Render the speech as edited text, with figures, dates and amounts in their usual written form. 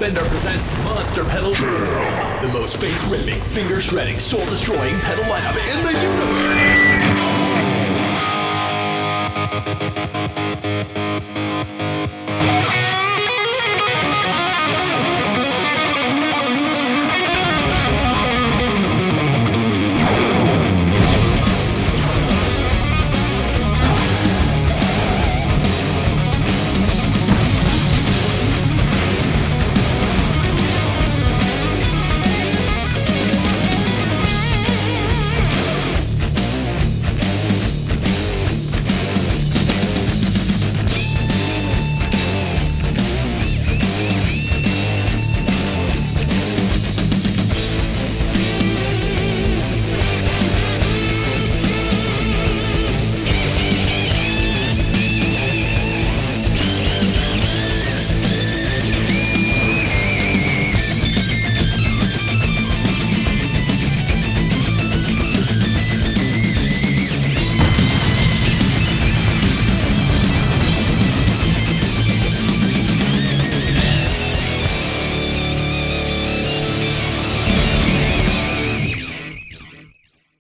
Fender presents Monster Pedal Jam, the most face-ripping, finger-shredding, soul-destroying pedal lineup in the universe!